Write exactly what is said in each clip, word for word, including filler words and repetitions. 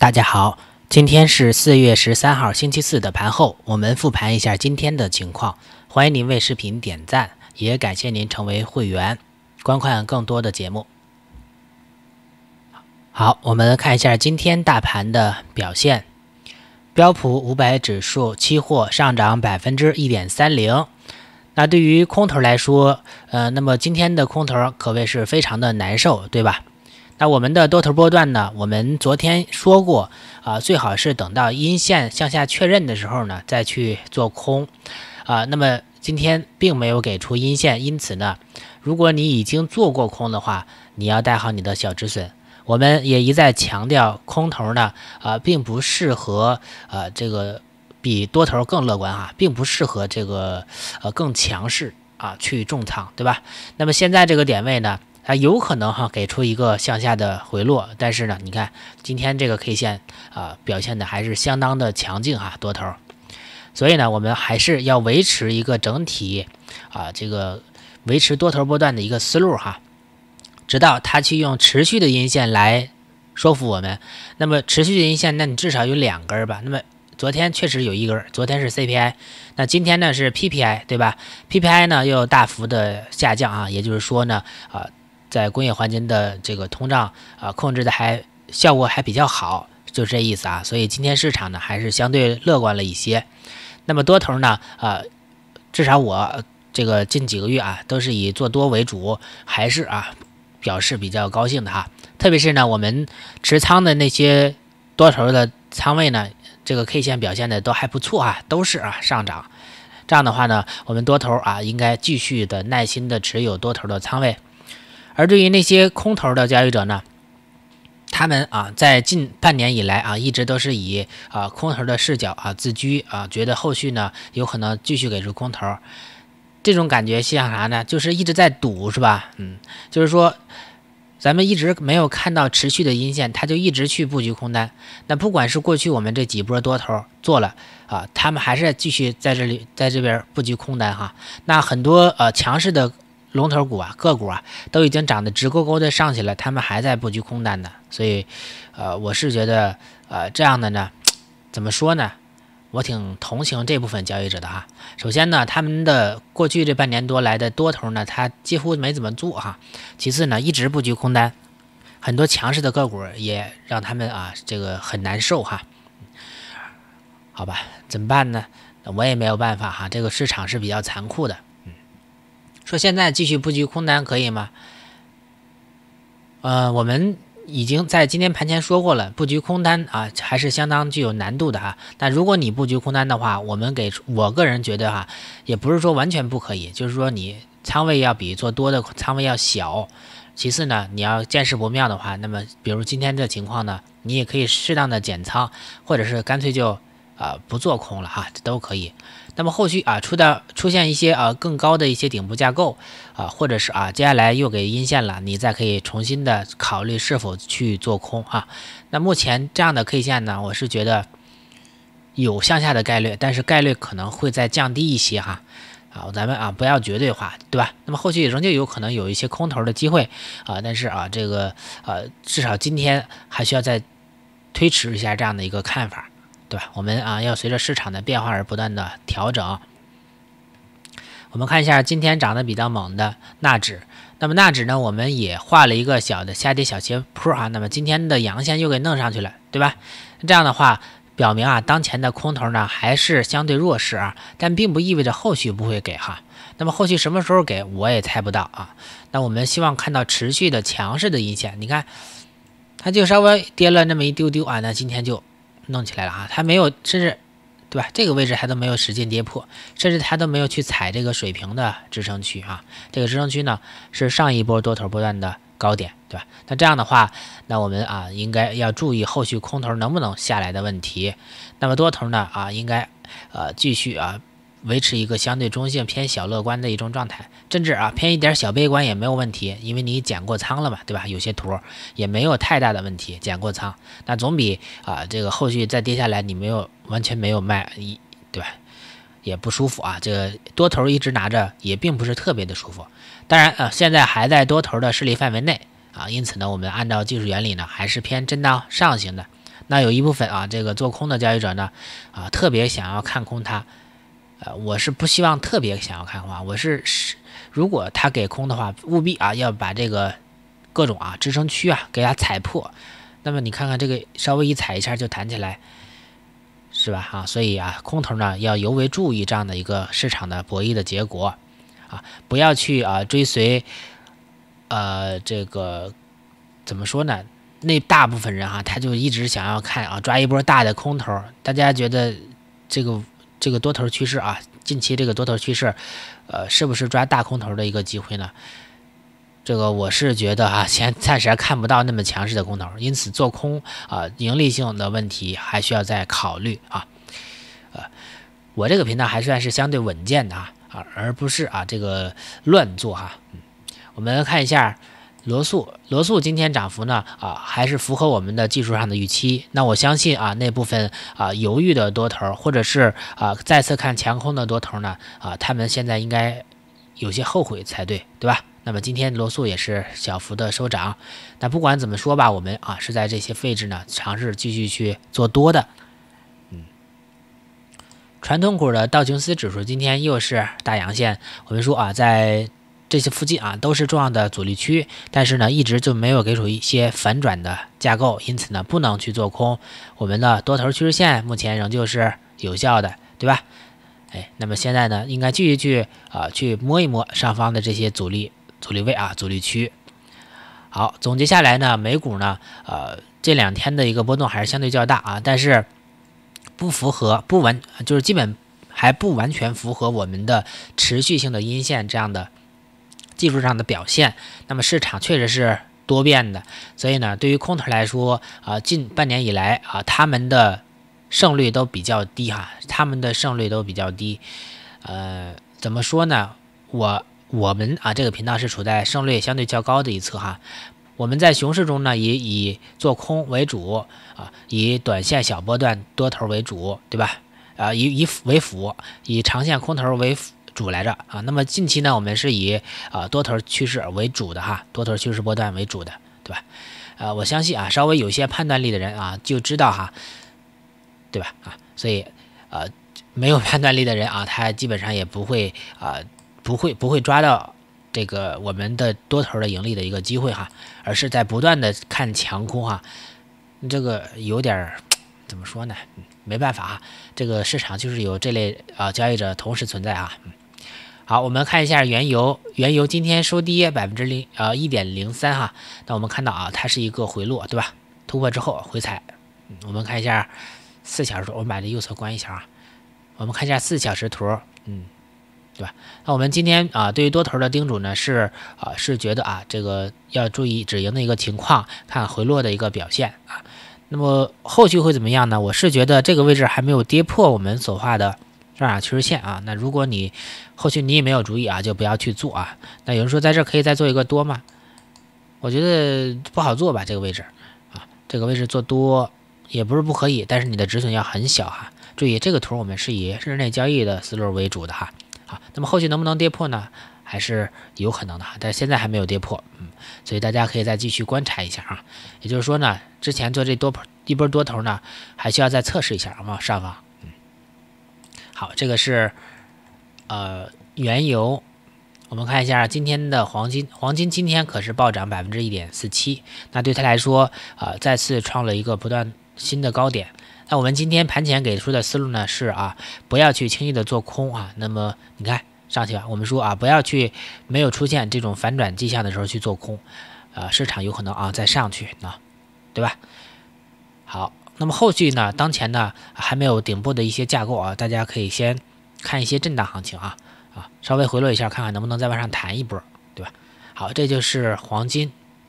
大家好，今天是四月十三号星期四的盘后，我们复盘一下今天的情况。欢迎您为视频点赞，也感谢您成为会员，观看更多的节目。好，我们看一下今天大盘的表现。标普五百指数期货上涨 百分之一点三零。那对于空头来说，呃，那么今天的空头可谓是非常的难受，对吧？那我们的多头波段呢，我们昨天说过啊、呃，最好是等到阴线向下确认的时候呢，再去做空啊、呃。那么今天并没有给出阴线，因此呢，如果你已经做过空的话，你要带好你的小止损。我们也一再强调，空头呢，啊、呃，并不适合呃这个比多头更乐观啊，并不适合这个呃更强势啊去重仓，对吧？那么现在这个点位呢？它有可能哈给出一个向下的回落，但是呢，你看今天这个 K 线啊、呃、表现的还是相当的强劲哈，多头，所以呢，我们还是要维持一个整体啊、呃、这个维持多头波段的一个思路哈，直到它去用持续的阴线来说服我们。那么持续的阴线，那你至少有两根吧？那么昨天确实有一根，昨天是 C P I， 那今天呢是 P P I， 对吧 ？P P I 呢又大幅的下降啊，也就是说呢啊。呃在工业环境的这个通胀啊、呃、控制的还效果还比较好，就这意思啊。所以今天市场呢还是相对乐观了一些。那么多头呢，呃，至少我这个近几个月啊都是以做多为主，还是啊表示比较高兴的哈。特别是呢我们持仓的那些多头的仓位呢，这个 K 线表现的都还不错啊，都是啊上涨。这样的话呢，我们多头啊应该继续的耐心的持有多头的仓位。而对于那些空头的交易者呢，他们啊在近半年以来啊一直都是以啊空头的视角啊自居啊，觉得后续呢有可能继续给出空头，这种感觉像啥呢？就是一直在赌，是吧？嗯，就是说咱们一直没有看到持续的阴线，他就一直去布局空单。那不管是过去我们这几波多头做了啊，他们还是继续在这里在这边布局空单哈。那很多呃强势的龙头股啊，个股啊，都已经涨得直勾勾的上去了，他们还在布局空单呢，所以，呃，我是觉得，呃，这样的呢，怎么说呢？我挺同情这部分交易者的哈。首先呢，他们的过去这半年多来的多头呢，他几乎没怎么做哈。其次呢，一直布局空单，很多强势的个股也让他们啊，这个很难受哈。好吧，怎么办呢？我也没有办法哈，这个市场是比较残酷的。说现在继续布局空单可以吗？呃，我们已经在今天盘前说过了，布局空单啊还是相当具有难度的哈。但如果你布局空单的话，我们给我个人觉得哈，也不是说完全不可以，就是说你仓位要比做多的仓位要小。其次呢，你要见势不妙的话，那么比如今天这情况呢，你也可以适当的减仓，或者是干脆就啊、呃、不做空了哈，这都可以。那么后续啊出到出现一些啊更高的一些顶部架构啊，或者是啊接下来又给阴线了，你再可以重新的考虑是否去做空啊。那目前这样的 K 线呢，我是觉得有向下的概率，但是概率可能会再降低一些哈。啊，咱们啊不要绝对化，对吧？那么后续仍旧有可能有一些空头的机会啊，但是啊这个呃至少今天还需要再推迟一下这样的一个看法。对吧？我们啊要随着市场的变化而不断的调整。我们看一下今天涨得比较猛的纳指，那么纳指呢，我们也画了一个小的下跌小斜坡啊。那么今天的阳线又给弄上去了，对吧？这样的话，表明啊当前的空头呢还是相对弱势啊，但并不意味着后续不会给哈。那么后续什么时候给，我也猜不到啊。那我们希望看到持续的强势的阴线，你看，它就稍微跌了那么一丢丢啊，那今天就弄起来了啊，它没有，甚至对吧？这个位置它都没有使劲跌破，甚至它都没有去踩这个水平的支撑区啊。这个支撑区呢是上一波多头波段的高点，对吧？那这样的话，那我们啊应该要注意后续空头能不能下来的问题。那么多头呢啊应该呃继续啊维持一个相对中性偏小乐观的一种状态，甚至啊偏一点小悲观也没有问题，因为你减过仓了嘛，对吧？有些图也没有太大的问题，减过仓，那总比啊这个后续再跌下来你没有完全没有卖，对吧？也不舒服啊。这个多头一直拿着也并不是特别的舒服。当然啊，现在还在多头的势力范围内啊，因此呢，我们按照技术原理呢，还是偏震荡上行的。 那有一部分啊，这个做空的交易者呢，啊，特别想要看空它，呃，我是不希望特别想要看空啊，我是是如果他给空的话，务必啊要把这个各种啊支撑区啊给它踩破。那么你看看这个稍微一踩一下就弹起来，是吧？啊，所以啊，空头呢要尤为注意这样的一个市场的博弈的结果啊，不要去啊追随，呃，这个怎么说呢？那大部分人哈、啊，他就一直想要看啊抓一波大的空头，大家觉得这个这个多头趋势啊，近期这个多头趋势，呃，是不是抓大空头的一个机会呢？这个我是觉得啊，现暂时还看不到那么强势的空头，因此做空啊，盈利性的问题还需要再考虑啊。呃，我这个频道还算是相对稳健的啊，啊，而不是啊这个乱做哈。嗯，我们看一下罗素，罗素今天涨幅呢啊还是符合我们的技术上的预期。那我相信啊那部分啊犹豫的多头，或者是啊再次看强空的多头呢啊，他们现在应该有些后悔才对，对吧？那么今天罗素也是小幅的收涨，那不管怎么说吧，我们啊是在这些位置呢尝试继续去做多的。嗯，传统股的道琼斯指数今天又是大阳线，我们说啊在这些附近啊都是重要的阻力区，但是呢一直就没有给出一些反转的架构，因此呢不能去做空。我们的多头趋势线目前仍旧是有效的，对吧？哎，那么现在呢应该继续去啊去摸一摸上方的这些阻力。阻力位啊，阻力区。好，总结下来呢，美股呢，呃，这两天的一个波动还是相对较大啊，但是不符合不完，就是基本还不完全符合我们的持续性的阴线这样的技术上的表现。那么市场确实是多变的，所以呢，对于空头来说啊，近半年以来啊，他们的胜率都比较低哈，他们的胜率都比较低。呃，怎么说呢？我。我们啊，这个频道是处在胜率相对较高的一侧哈。我们在熊市中呢，以以做空为主啊，以短线小波段多头为主，对吧？啊，以以为辅，以长线空头为主来着啊。那么近期呢，我们是以啊多头趋势为主的哈，多头趋势波段为主的，对吧？呃，我相信啊，稍微有些判断力的人啊，就知道哈，对吧？啊，所以呃，没有判断力的人啊，他基本上也不会啊。不会不会抓到这个我们的多头的盈利的一个机会哈，而是在不断的看强空哈，这个有点怎么说呢？没办法哈，这个市场就是有这类啊交易者同时存在啊。好，我们看一下原油，原油今天收跌百分之零呃一点零三哈，那我们看到啊，它是一个回落对吧？突破之后回踩，嗯，我们看一下四小时图，我们把这右侧关一下啊，我们看一下四小时图，嗯。对吧？那我们今天啊，对于多头的叮嘱呢是啊，是觉得啊，这个要注意止盈的一个情况，看回落的一个表现啊。那么后续会怎么样呢？我是觉得这个位置还没有跌破我们所画的上涨趋势线啊。那如果你后续你也没有注意啊，就不要去做啊。那有人说在这可以再做一个多吗？我觉得不好做吧，这个位置啊，这个位置做多也不是不可以，但是你的止损要很小哈。注意这个图我们是以日内交易的思路为主的哈。好，那么后续能不能跌破呢？还是有可能的，但是现在还没有跌破，嗯，所以大家可以再继续观察一下啊。也就是说呢，之前做这多一波多头呢，还需要再测试一下往上方，嗯。好，这个是呃原油，我们看一下今天的黄金，黄金今天可是暴涨百分之一点四七，那对它来说啊、呃，再次创了一个不断新的高点。那我们今天盘前给出的思路呢是啊，不要去轻易的做空啊。那么你看上去吧，我们说啊，不要去没有出现这种反转迹象的时候去做空，啊，市场有可能啊再上去呢，对吧？好，那么后续呢，当前呢还没有顶部的一些架构啊，大家可以先看一些震荡行情啊啊，稍微回落一下，看看能不能再往上弹一波，对吧？好，这就是黄金。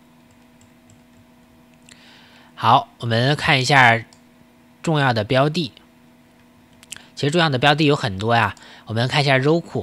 好，我们看一下重要的标的，其实重要的标的有很多呀。我们看一下 Roku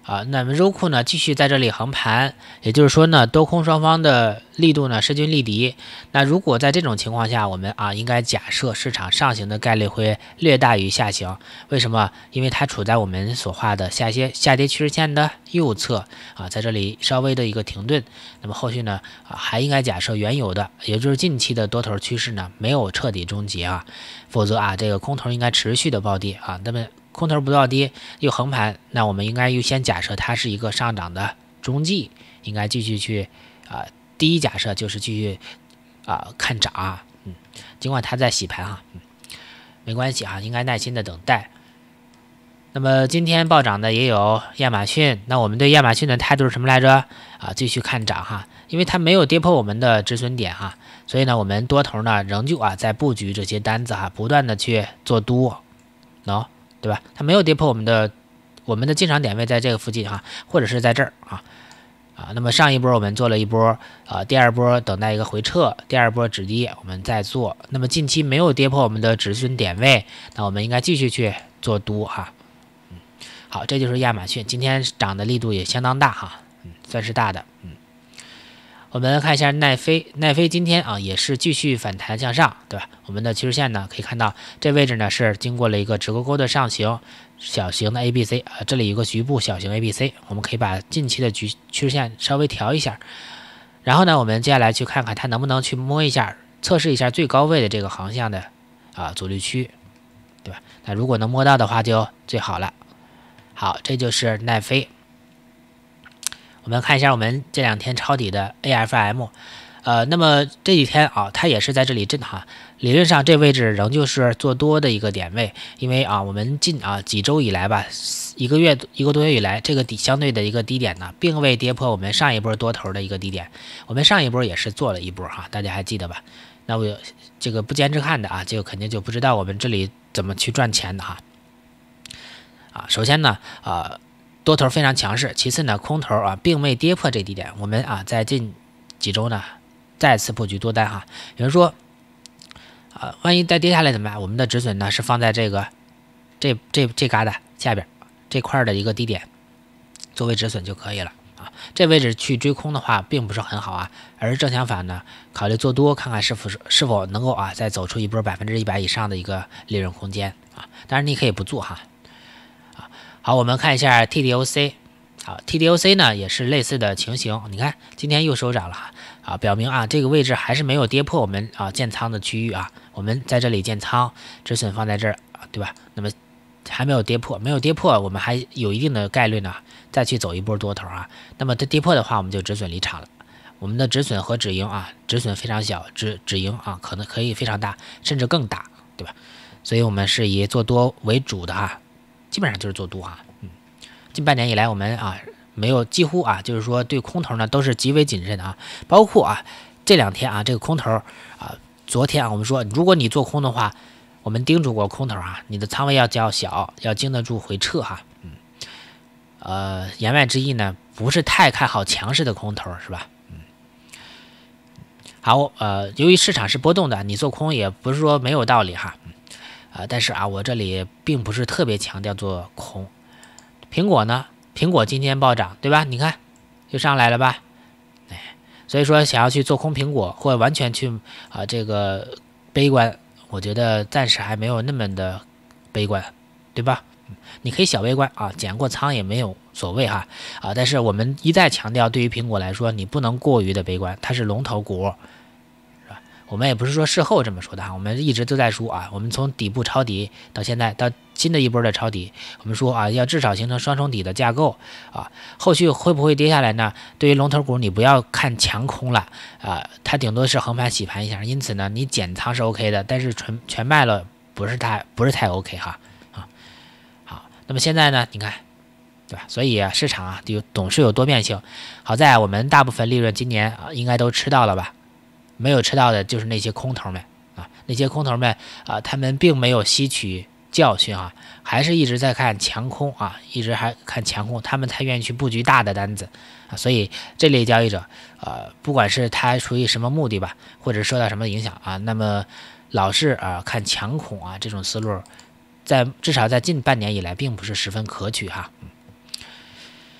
啊，那么肉库呢继续在这里横盘，也就是说呢，多空双方的力度呢势均力敌。那如果在这种情况下，我们啊应该假设市场上行的概率会略大于下行。为什么？因为它处在我们所画的下些下跌趋势线的右侧啊，在这里稍微的一个停顿。那么后续呢啊还应该假设原有的，也就是近期的多头趋势呢没有彻底终结啊，否则啊这个空头应该持续的暴跌啊。那么空头不到跌又横盘，那我们应该优先假设它是一个上涨的中继，应该继续去啊、呃，第一假设就是继续啊、呃、看涨啊，嗯，尽管它在洗盘啊，嗯，没关系啊，应该耐心的等待。那么今天暴涨的也有亚马逊，那我们对亚马逊的态度是什么来着？啊，继续看涨哈，因为它没有跌破我们的止损点哈，所以呢，我们多头呢仍旧啊在布局这些单子哈，不断的去做多，喏。对吧？它没有跌破我们的我们的进场点位在这个附近哈，或者是在这儿啊啊。那么上一波我们做了一波啊，第二波等待一个回撤，第二波止跌我们再做。那么近期没有跌破我们的止损点位，那我们应该继续去做多哈。嗯，好，这就是亚马逊今天涨的力度也相当大哈，嗯，算是大的。嗯，我们看一下奈飞，奈飞今天啊也是继续反弹向上，对吧？我们的趋势线呢可以看到这位置呢是经过了一个直勾勾的上行，小型的 A B C 啊，这里有个局部小型 A B C， 我们可以把近期的趋趋势线稍微调一下，然后呢，我们接下来去看看它能不能去摸一下，测试一下最高位的这个横向的啊阻力区，对吧？那如果能摸到的话就最好了。好，这就是奈飞。我们看一下我们这两天抄底的 A F M， 呃，那么这几天啊，它也是在这里震哈，理论上这位置仍旧是做多的一个点位，因为啊，我们近啊几周以来吧，一个月一个多月以来，这个底相对的一个低点呢，并未跌破我们上一波多头的一个低点，我们上一波也是做了一波哈，大家还记得吧？那我这个不坚持看的啊，这个肯定就不知道我们这里怎么去赚钱的哈。啊，首先呢，呃。多头非常强势，其次呢，空头啊并未跌破这低点，我们啊在近几周呢再次布局多单哈。有人说，啊，万一再跌下来怎么办？我们的止损呢是放在这个这这这旮瘩下边这块的一个低点作为止损就可以了啊。这位置去追空的话并不是很好啊，而正相反呢，考虑做多，看看是否是否能够啊再走出一波百分之一百以上的一个利润空间啊。当然你可以不做哈。好，我们看一下 T D O C， 好 ，T D O C 呢也是类似的情形，你看今天又收涨了啊，表明啊这个位置还是没有跌破我们啊建仓的区域啊，我们在这里建仓，止损放在这儿啊，对吧？那么还没有跌破，没有跌破，我们还有一定的概率呢再去走一波多头啊。那么它跌破的话，我们就止损离场了。我们的止损和止盈啊，止损非常小，止止盈啊可能可以非常大，甚至更大，对吧？所以我们是以做多为主的哈。基本上就是做多啊，嗯，近半年以来我们啊没有几乎啊，就是说对空头呢都是极为谨慎的啊，包括啊这两天啊这个空头啊，昨天啊我们说如果你做空的话，我们叮嘱过空头啊，你的仓位要较小，要经得住回撤哈，嗯，呃言外之意呢不是太看好强势的空头是吧？嗯，好，呃由于市场是波动的，你做空也不是说没有道理哈。啊、呃，但是啊，我这里并不是特别强调做空。苹果呢？苹果今天暴涨，对吧？你看，又上来了吧？哎，所以说想要去做空苹果，或者完全去啊、呃、这个悲观，我觉得暂时还没有那么的悲观，对吧？你可以小悲观啊，减过仓也没有所谓哈啊。但是我们一再强调，对于苹果来说，你不能过于的悲观，它是龙头股。我们也不是说事后这么说的哈，我们一直都在说啊，我们从底部抄底到现在到新的一波的抄底，我们说啊，要至少形成双重底的架构啊，后续会不会跌下来呢？对于龙头股，你不要看强空了啊，它顶多是横盘洗盘一下，因此呢，你减仓是 OK 的，但是全全卖了不是太不是太 OK 哈啊。好，那么现在呢，你看，对吧？所以啊，市场啊有总是有多变性，好在我们大部分利润今年啊应该都吃到了吧。没有吃到的就是那些空头们啊，那些空头们啊，他们并没有吸取教训啊，还是一直在看强空啊，一直还看强空，他们才愿意去布局大的单子啊。所以这类交易者，呃，不管是他出于什么目的吧，或者受到什么影响啊，那么老是啊看强空啊这种思路，在至少在近半年以来，并不是十分可取哈。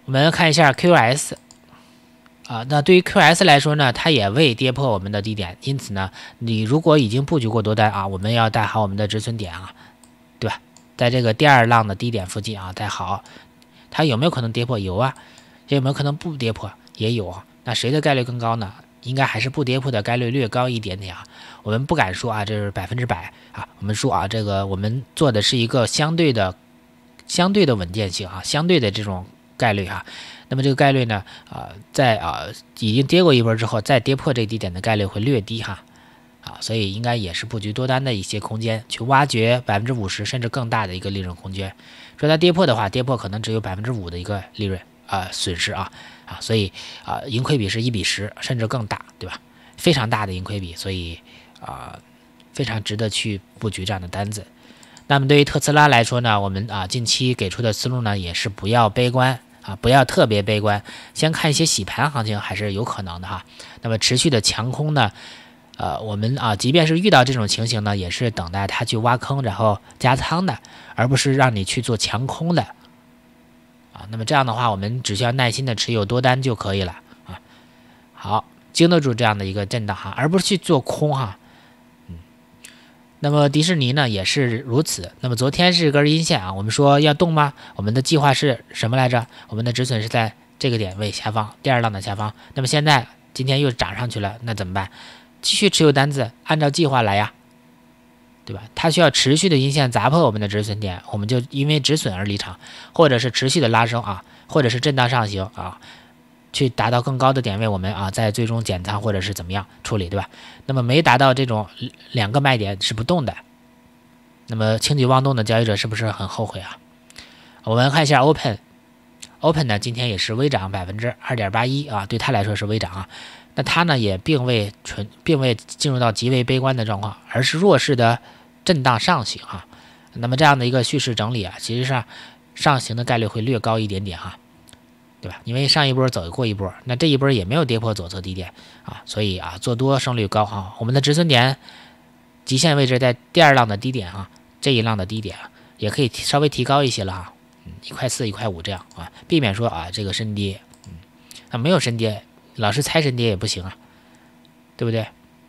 我们看一下 Q S 啊，那对于 Q S 来说呢，它也未跌破我们的低点，因此呢，你如果已经布局过多单啊，我们要带好我们的止损点啊，对吧？在这个第二浪的低点附近啊，带好。它有没有可能跌破？有啊。有没有可能不跌破？也有啊。那谁的概率更高呢？应该还是不跌破的概率略高一点点啊。我们不敢说啊，这是百分之百啊。我们说啊，这个我们做的是一个相对的、相对的稳健性啊，相对的这种概率哈。那么这个概率呢，啊、呃，在啊、呃、已经跌过一波之后，再跌破这个低点的概率会略低哈。啊，所以应该也是布局多单的一些空间，去挖掘百分之五十甚至更大的一个利润空间。说它跌破的话，跌破可能只有百分之五的一个利润啊、呃、损失啊啊，所以啊、呃、盈亏比是一比十甚至更大，对吧？非常大的盈亏比，所以啊、呃、非常值得去布局这样的单子。那么对于特斯拉来说呢，我们啊近期给出的思路呢也是不要悲观啊，不要特别悲观，先看一些洗盘行情还是有可能的哈。那么持续的强空呢？呃，我们啊，即便是遇到这种情形呢，也是等待它去挖坑，然后加仓的，而不是让你去做强空的啊。那么这样的话，我们只需要耐心的持有多单就可以了啊。好，经得住这样的一个震荡哈，而不是去做空哈。嗯，那么迪士尼呢也是如此。那么昨天是根阴线啊，我们说要动吗？我们的计划是什么来着？我们的止损是在这个点位下方，第二浪的下方。那么现在今天又涨上去了，那怎么办？继续持有单子，按照计划来呀，对吧？它需要持续的阴线砸破我们的止损点，我们就因为止损而离场，或者是持续的拉升啊，或者是震荡上行啊，去达到更高的点位，我们啊再最终减仓或者是怎么样处理，对吧？那么没达到这种两个卖点是不动的，那么轻举妄动的交易者是不是很后悔啊？我们看一下 Open，Open Open 呢今天也是微涨百分之二点八一啊，对它来说是微涨啊。那它呢也并未纯，并未进入到极为悲观的状况，而是弱势的震荡上行哈。那么这样的一个叙事整理啊，其实上上行的概率会略高一点点哈，对吧？因为上一波走过一波，那这一波也没有跌破左侧低点啊，所以啊做多胜率高哈。我们的止损点极限位置在第二浪的低点哈，这一浪的低点也可以稍微提高一些了哈，嗯，一块四、一块五这样啊，避免说啊这个深跌，嗯，啊没有深跌。老是猜深跌也不行啊，对不对？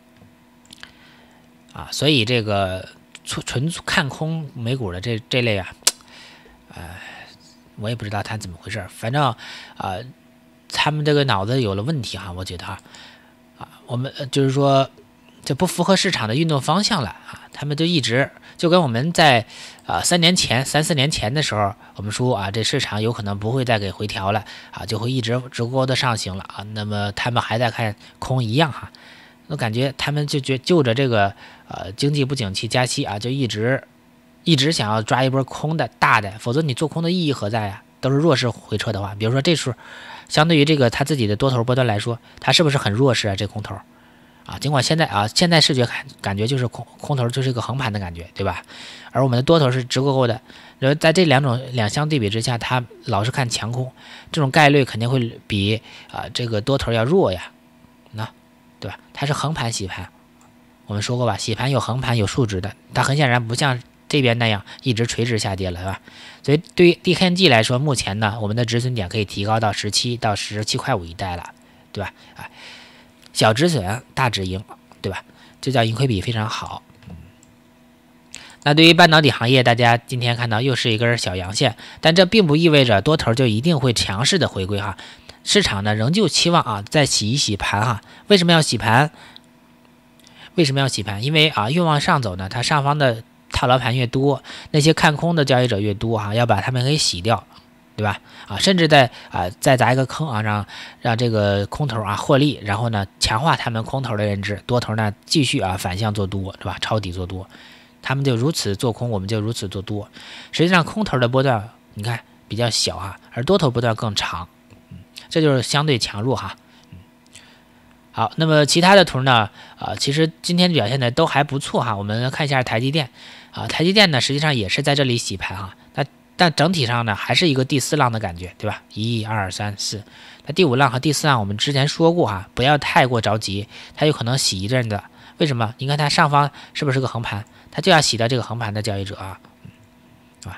啊，所以这个纯看空美股的这这类啊，呃，我也不知道他怎么回事，反正啊、呃，他们这个脑子有了问题哈，我觉得哈，啊，我们就是说这不符合市场的运动方向了啊，他们就一直就跟我们在啊三年前、三四年前的时候，我们说啊，这市场有可能不会再给回调了啊，就会一直直勾的上行了啊。那么他们还在看空一样哈，我感觉他们就觉就着这个呃经济不景气、加息啊，就一直一直想要抓一波空的大的，否则你做空的意义何在呀？都是弱势回撤的话，比如说这时候相对于这个他自己的多头波段来说，它是不是很弱势啊？这空头。啊，尽管现在啊，现在视觉感感觉就是空空头就是一个横盘的感觉，对吧？而我们的多头是直勾勾的，然后在这两种两相对比之下，它老是看强空，这种概率肯定会比啊这个多头要弱呀，那对吧？它是横盘洗盘，我们说过吧，洗盘有横盘有竖直的，它很显然不像这边那样一直垂直下跌了，对吧？所以对于 D K N G 来说，目前呢，我们的止损点可以提高到十七到十七块五一带了，对吧？啊。小止损大止盈，对吧？这叫盈亏比非常好。那对于半导体行业，大家今天看到又是一根小阳线，但这并不意味着多头就一定会强势的回归哈。市场呢仍旧期望啊再洗一洗盘哈。为什么要洗盘？为什么要洗盘？因为啊越往上走呢，它上方的套牢盘越多，那些看空的交易者越多哈，要把它们给洗掉。对吧？啊，甚至再啊再砸一个坑啊，让让这个空头啊获利，然后呢强化他们空头的认知，多头呢继续啊反向做多，对吧？抄底做多，他们就如此做空，我们就如此做多。实际上空头的波段你看比较小啊，而多头波段更长，嗯，这就是相对强弱哈。嗯，好，那么其他的图呢啊，其实今天表现的都还不错哈。我们看一下台积电啊，台积电呢实际上也是在这里洗盘哈，那。但整体上呢，还是一个第四浪的感觉，对吧？一、二、三、四，那第五浪和第四浪我们之前说过哈，不要太过着急，它有可能洗一阵的。为什么？你看它上方是不是个横盘？它就要洗掉这个横盘的交易者啊，对吧？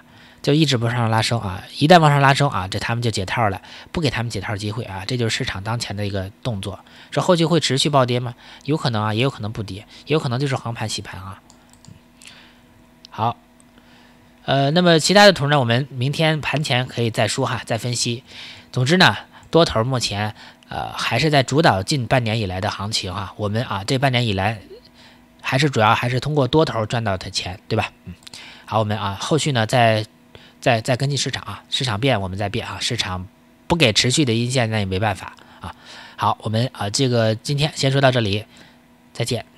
就一直不往上拉升啊，一旦往上拉升啊，这他们就解套了，不给他们解套机会啊，这就是市场当前的一个动作。这后续会持续暴跌吗？有可能啊，也有可能不跌，也有可能就是横盘洗盘啊。好，呃，那么其他的图呢，我们明天盘前可以再说哈，再分析。总之呢，多头目前呃还是在主导近半年以来的行情哈，我们啊这半年以来还是主要还是通过多头赚到的钱，对吧？嗯，好，我们啊后续呢再。再再跟进市场啊，市场变我们再变啊，市场不给持续的阴线那也没办法啊。好，我们啊这个今天先说到这里，再见。